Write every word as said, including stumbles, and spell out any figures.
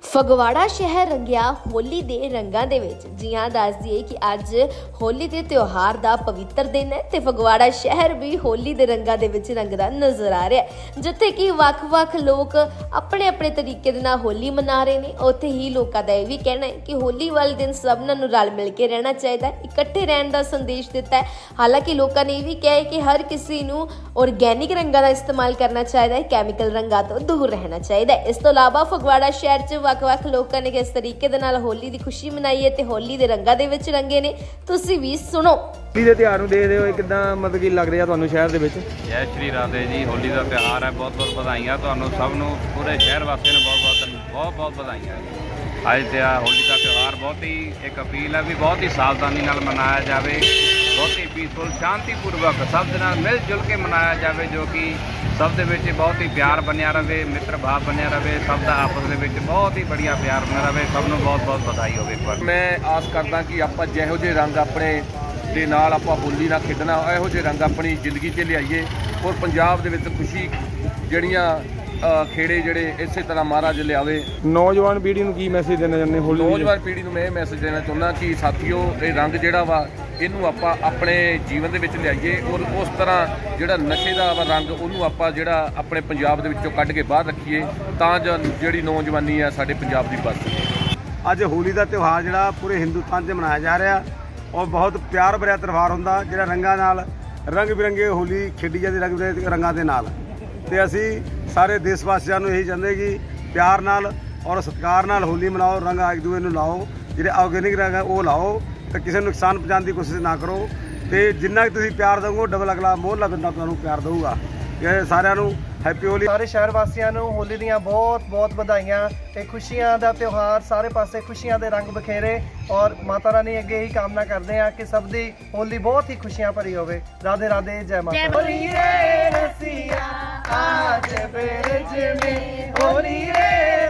ਫਗਵਾੜਾ ਸ਼ਹਿਰ ਰੰਗਿਆ ਹੋਲੀ ਦੇ ਰੰਗਾਂ ਦੇ ਵਿੱਚ। ਜੀ ਹਾਂ, ਦੱਸ ਦਈਏ ਕਿ ਅੱਜ ਹੋਲੀ ਦੇ ਤਿਉਹਾਰ ਦਾ ਪਵਿੱਤਰ ਦਿਨ ਹੈ ਤੇ ਫਗਵਾੜਾ ਸ਼ਹਿਰ ਵੀ ਹੋਲੀ ਦੇ ਰੰਗਾਂ ਦੇ ਵਿੱਚ ਰੰਗਦਾ ਨਜ਼ਰ ਆ ਰਿਹਾ ਹੈ। ਜਿੱਥੇ ਕਿ ਵੱਖ-ਵੱਖ ਲੋਕ ਆਪਣੇ ਆਪਣੇ ਤਰੀਕੇ ਦੇ ਨਾਲ ਹੋਲੀ ਮਨਾ ਰਹੇ ਨੇ, ਉੱਥੇ ਹੀ ਲੋਕਾਂ ਦਾ ਇਹ ਵੀ ਕਹਿਣਾ ਹੈ ਕਿ ਹੋਲੀ ਵਾਲੇ ਦਿਨ ਸਭਨਾਂ ਨੂੰ ਰਲ ਮਿਲ ਕੇ ਰਹਿਣਾ ਚਾਹੀਦਾ ਹੈ, ਇਕੱਠੇ ਰਹਿਣ ਦਾ ਸੰਦੇਸ਼ ਦਿੱਤਾ ਹੈ। ਹਾਲਾਂਕਿ ਲੋਕਾਂ ਨੇ ਇਹ ਵੀ ਕਿਹਾ ਹੈ ਕਿ ਹਰ ਕਿਸੇ ਨੂੰ ਆਰਗੈਨਿਕ ਰੰਗਾਂ ਦਾ ਇਸਤੇਮਾਲ ਕਰਨਾ ਚਾਹੀਦਾ ਹੈ, ਕੈਮੀਕਲ ਰੰਗਾਂ ਤੋਂ ਦੂਰ ਰਹਿਣਾ ਚਾਹੀਦਾ ਹੈ। ਇਸ ਤੋਂ ਇਲਾਵਾ ਫਗਵਾੜਾ ਸ਼ਹਿਰ 'ਚ ਵੱਖ-ਵੱਖ ਲੋਕਾਂ ਨੇ ਕਿਸ ਤਰੀਕੇ ਦੇ ਨਾਲ ਹੋਲੀ ਦੀ ਖੁਸ਼ੀ ਮਨਾਈ ਹੈ ਤੇ ਹੋਲੀ ਦੇ ਰੰਗਾਂ ਦੇ ਵਿੱਚ ਰੰਗੇ ਨੇ, ਤੁਸੀਂ ਵੀ ਸੁਣੋ। ਹੋਲੀ ਦੇ ਤਿਉਹਾਰ ਨੂੰ ਦੇਖਦੇ ਹੋਏ ਕਿੱਦਾਂ ਮਤਲਬ ਕੀ ਲੱਗ ਰਿਹਾ ਤੁਹਾਨੂੰ ਸ਼ਹਿਰ ਦੇ ਵਿੱਚ? ਜੈ ਸ਼੍ਰੀ ਰਾਧੇ ਜੀ। ਹੋਲੀ ਦਾ ਤਿਉਹਾਰ ਹੈ, ਬਹੁਤ ਬਹੁਤ ਵਧਾਈਆਂ ਤੁਹਾਨੂੰ ਸਭ ਨੂੰ, ਪੂਰੇ ਸ਼ਹਿਰ ਵਾਸੀਆਂ ਨੂੰ ਬਹੁਤ ਬਹੁਤ ਬਹੁਤ ਬਹੁਤ ਵਧਾਈਆਂ। ਅੱਜ ਤੇ ਹੋਲੀ ਦਾ ਤਿਉਹਾਰ ਬਹੁਤ ਹੀ ਇੱਕ ਅਪੀਲ ਹੈ ਵੀ ਬਹੁਤ ਹੀ ਸਾਵਧਾਨੀ ਨਾਲ ਮਨਾਇਆ ਜਾਵੇ, ਬਹੁਤ ਹੀ ਪੀਸਫੁਲ ਸ਼ਾਂਤੀਪੂਰਵਕ ਸਭ ਦੇ ਨਾਲ ਮਿਲ ਜੁਲ ਕੇ ਮਨਾਇਆ ਜਾਵੇ, ਜੋ ਕਿ ਸਭ ਦੇ ਵਿੱਚ ਬਹੁਤ ਹੀ ਪਿਆਰ ਬਣਿਆ ਰਹੇ, ਮਿੱਤਰ ਭਾਵ ਬਣਿਆ ਰਹੇ, ਸਭ ਦਾ ਆਪਸ ਦੇ ਵਿੱਚ ਬਹੁਤ ਹੀ ਬੜੀਆ ਪਿਆਰ ਬਣਿਆ ਰਹੇ। ਸਭ ਨੂੰ ਬਹੁਤ ਬਹੁਤ ਵਧਾਈ ਹੋਵੇ। ਇੱਕ ਵਾਰ ਮੈਂ ਆਸ ਕਰਦਾ ਕਿ ਆਪਾਂ ਜਿਹੋ ਜਿਹੇ ਰੰਗ ਆਪਣੇ ਦੇ ਨਾਲ ਆਪਾਂ ਹੋਲੀ ਨਾਲ ਖੇਡਣਾ, ਇਹੋ ਜਿਹੇ ਰੰਗ ਆਪਣੀ ਜ਼ਿੰਦਗੀ 'ਚ ਲਿਆਈਏ ਔਰ ਪੰਜਾਬ ਦੇ ਵਿੱਚ ਖੁਸ਼ੀ ਜਿਹੜੀਆਂ ਖੇੜੇ ਜਿਹੜੇ ਇਸੇ ਤਰ੍ਹਾਂ ਮਹਾਰਾਜ ਲਿਆਵੇ। ਨੌਜਵਾਨ ਪੀੜ੍ਹੀ ਨੂੰ ਕੀ ਮੈਸੇਜ ਦੇਣਾ ਚਾਹੁੰਦੇ ਹੋਲੀ? ਨੌਜਵਾਨ ਪੀੜ੍ਹੀ ਨੂੰ ਮੈਂ ਇਹ ਮੈਸੇਜ ਦੇਣਾ ਚਾਹੁੰਦਾ ਕਿ ਸਾਥੀਓ, ਇਹ ਰੰਗ ਜਿਹੜਾ ਵਾ ਇਹਨੂੰ ਆਪਾਂ ਆਪਣੇ ਜੀਵਨ ਦੇ ਵਿੱਚ ਲਿਆਈਏ ਔਰ ਉਸ ਤਰ੍ਹਾਂ ਜਿਹੜਾ ਨਸ਼ੇ ਦਾ ਵਾ ਰੰਗ ਉਹਨੂੰ ਆਪਾਂ ਜਿਹੜਾ ਆਪਣੇ ਪੰਜਾਬ ਦੇ ਵਿੱਚੋਂ ਕੱਢ ਕੇ ਬਾਹਰ ਰੱਖੀਏ, ਤਾਂ ਜੋ ਜਿਹੜੀ ਨੌਜਵਾਨੀ ਆ ਸਾਡੇ ਪੰਜਾਬ ਦੀ ਬਸ। ਅੱਜ ਹੋਲੀ ਦਾ ਤਿਉਹਾਰ ਜਿਹੜਾ ਪੂਰੇ ਹਿੰਦੁਸਤਾਨ 'ਚ ਮਨਾਇਆ ਜਾ ਰਿਹਾ ਔਰ ਬਹੁਤ ਪਿਆਰ ਭਰਿਆ ਤਿਉਹਾਰ ਹੁੰਦਾ, ਜਿਹੜਾ ਰੰਗਾਂ ਨਾਲ ਰੰਗ ਬਿਰੰਗੇ ਹੋਲੀ ਖੇਡੀ ਜਾਂਦੀ, ਰੰਗ ਬਿਰੰਗੇ ਰੰਗਾਂ ਦੇ ਨਾਲ। ਤੇ ਅਸੀਂ ਸਾਰੇ ਦੇਸ਼ ਵਾਸੀਆਂ ਨੂੰ ਇਹੀ ਚਾਹੁੰਦੇ ਕਿ ਪਿਆਰ ਨਾਲ ਔਰ ਸਤਿਕਾਰ ਨਾਲ ਹੋਲੀ ਮਨਾਓ, ਰੰਗ ਇੱਕ ਦੂਜੇ ਨੂੰ ਲਾਓ, ਜਿਹੜੇ ਆਰਗੈਨਿਕ ਰੰਗ ਹੈ ਉਹ ਲਾਓ ਤੇ ਕਿਸੇ ਨੂੰ ਨੁਕਸਾਨ ਪਹੁੰਚਾਉਣ ਦੀ ਕੋਸ਼ਿਸ਼ ਨਾ ਕਰੋ। ਤੇ ਜਿੰਨਾ ਕਿ ਤੁਸੀਂ ਪਿਆਰ ਦਿਓਗੇ ਡਬਲ ਅਗਲਾ ਮੋਹਲਾ ਬੰਦਾ ਤੁਹਾਨੂੰ ਪਿਆਰ ਦੇਊਗਾ। ਇਹ ਸਾਰਿਆਂ ਨੂੰ ਹੈਪੀ ਹੋਲੀ। ਸਾਰੇ ਸ਼ਹਿਰ ਵਾਸੀਆਂ ਨੂੰ ਹੋਲੀ ਦੀਆਂ ਬਹੁਤ ਬਹੁਤ ਵਧਾਈਆਂ। ਇਹ ਖੁਸ਼ੀਆਂ ਦਾ ਤਿਉਹਾਰ, ਸਾਰੇ ਪਾਸੇ ਖੁਸ਼ੀਆਂ ਦੇ ਰੰਗ ਬਖੇਰੇ ਔਰ ਮਾਤਾ ਰਾਣੀ ਅੱਗੇ ਹੀ ਕਾਮਨਾ ਕਰਦੇ ਹਾਂ ਕਿ ਸਭ ਦੀ ਹੋਲੀ ਬਹੁਤ ਹੀ ਖੁਸ਼ੀਆਂ ਭਰੀ ਹੋਵੇ। ਰਾਧੇ ਰਾਧੇ, ਜੈ ਮਾਤਾ। ਹੋਲੀ ਰੇ ਰਸੀਆ आज ब्रज में, होली रे